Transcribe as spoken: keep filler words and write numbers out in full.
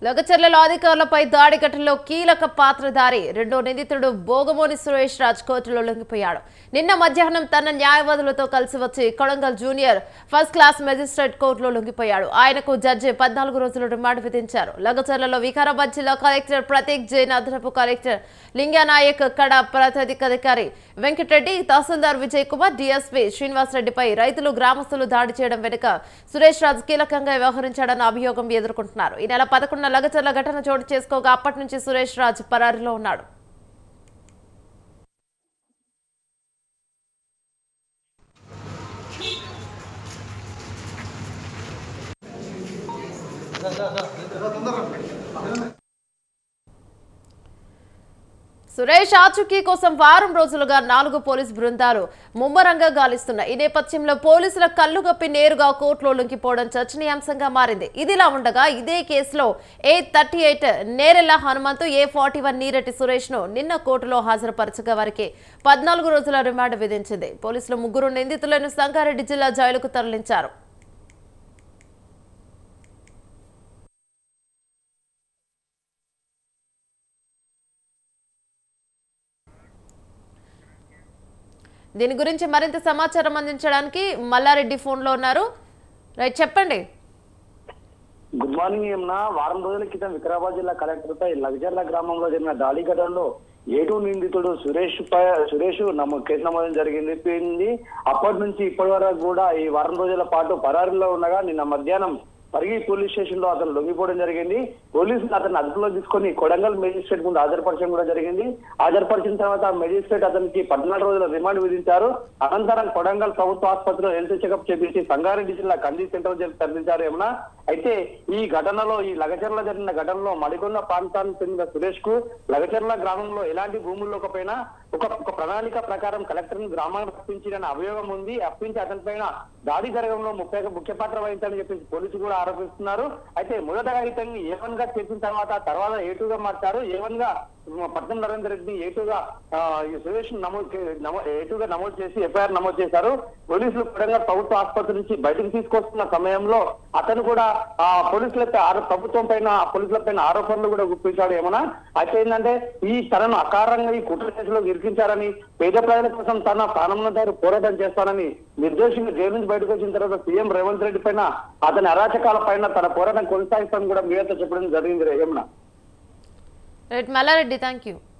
లగచర్లలో అధికారులపై దాడి ఘటనలో కీలక పాత్రధారి రెండో నిందితుడు బోగమోని సురేష్ రాజ్ కోర్టులో లొంగిపోయాడు. నిన్న మధ్యాహ్నం తన న్యాయవాదులతో కలిసి వచ్చి Kodangal junior first class magistrate కోర్టులో లొంగిపోయాడు. ఆయనకు జడ్జి పద్నాలుగు రోజులు రిమాండ్ విధించారు. లగచర్లలో వికారాబాద్ జిల్లా కలెక్టర్ ప్రతీక్ జైన్, అదనపు కలెక్టర్ లింగానాయక్, కడ ప్రత్యేకాధికారి వెంకటరెడ్డి, తహసీల్దార్ విజయ్ కుమార్, డీఎస్పీ శ్రీనివాస్ రెడ్డిపై రైతులు, గ్రామస్తులు దాడి చేయడం వెనుక సురేష్ రాజ్ కీలకంగా వ్యవహరించాడన్న అభియోగం ఎదుర్కొంటున్నారు. ఈ నెల పదకొండున లగచర్ల ఘటన చోటు చేసుకోగా అప్పటి నుంచి సురేష్ రాజ్ పరారీలో ఉన్నాడు. సురేష్ ఆచూకీ కోసం వారం రోజులుగా నాలుగు పోలీసు బృందాలు ముమ్మరంగా గాలిస్తున్నాయి. ఈ నేపథ్యంలో పోలీసుల కళ్లుగప్పి నేరుగా కోర్టులో లొంగిపోవడం చర్చనీయాంశంగా మారింది. ఇదిలా ఉండగా ఇదే కేసులో A thirty eight Nerella Hanumanthu, A forty one Neereddy Suresh ను నిన్న కోర్టులో హాజరుపరచగా వారికి పద్నాలుగు రోజుల రిమాండ్ విధించింది. పోలీసులు ముగ్గురు నిందితులను సంగారెడ్డి జిల్లా జైలుకు తరలించారు. దీని గురించి మరింత సమాచారం అందించడానికి మల్లారెడ్డి ఫోన్ లో ఉన్నారు. రైట్, చెప్పండి. Good morning. ఏమన్నా వారం రోజుల క్రితం వికారాబాద్ జిల్లా కలెక్టర్ పై లగజర్ల గ్రామంలో జరిగిన దాడి ఘటనలో ఏటూ నిందితుడు సురేష్ పై సురేష్ నమోదు కేసు నమోదు జరిగింది. అప్పటి నుంచి ఇప్పటి వరకు కూడా ఈ వారం రోజుల పాటు పరారీలో ఉండగా నిన్న మధ్యాహ్నం పరిగి పోలీస్ స్టేషన్ లో అతను లొంగిపోవడం జరిగింది. పోలీసులు అతన్ని అదుపులో తీసుకొని కొడంగల్ మెజిస్ట్రేట్ ముందు హాజరుపరచడం కూడా జరిగింది. హాజరుపరిచిన తర్వాత మెజిస్ట్రేట్ అతనికి పద్నాలుగు రోజుల రిమాండ్ విధించారు. అనంతరం కొడంగల్ ప్రభుత్వ ఆసుపత్రిలో హెల్త్ చెకప్ చేపించి సంగారెడ్డి జిల్లా కంది సెంటర్ జైలు తరలించారు. ఏమన్నా అయితే ఈ ఘటనలో ఈ లగచర్ల జరిగిన ఘటనలో మడికొండ ప్రాంతానికి చెందిన సురేష్ కు లగచర్ల గ్రామంలో ఎలాంటి భూముల్లోకపోయినా ఒక ఒక ప్రణాళిక ప్రకారం కలెక్టర్ ను గ్రామానికి అప్పించిన అభియోగం ఉంది. అప్పించి అతని పైన దాడి జరగడంలో ముఖ్య ముఖ్య పాత్ర వహించాలని చెప్పేసి పోలీసులు కూడా ఆరోపిస్తున్నారు. అయితే మొదటగా ఇతన్ని ఏవన్ గా చేసిన తర్వాత తర్వాత ఏటుగా మార్చారు. ఏవన్ గా పట్నం నరేందర్ రెడ్డి ఏటుగా సురేష్ నమోదు ఏటుగా నమోదు చేసి ఎఫ్ఐఆర్ నమోదు చేశారు. పోలీసులు కొడంగల్ ప్రభుత్వ ఆసుపత్రి నుంచి బయటకు తీసుకొస్తున్న సమయంలో అతను కూడా ఆ పోలీసులపై ప్రభుత్వం పైన పోలీసుల పైన ఆరోపణలు కూడా గుప్పించాడు. ఏమన్నా అయితే ఏంటంటే ఈ తనను అకారంగా ఈ కుట్ర కేసులో ఇరికించారని, పేద ప్రజల కోసం తన ప్రాణంలో దారి పోరాటం చేస్తానని నిర్దోషంగా జైలు నుంచి బయటకు వచ్చిన తర్వాత సీఎం రేవంత్ రెడ్డి పైన అతని అరాచకాల పైన తన పోరాటం కొనసాగిస్తామని కూడా మీతో చెప్పడం జరిగింది. ఏమన్నా రైట్ మల్లారెడ్డి, థ్యాంక్ యూ.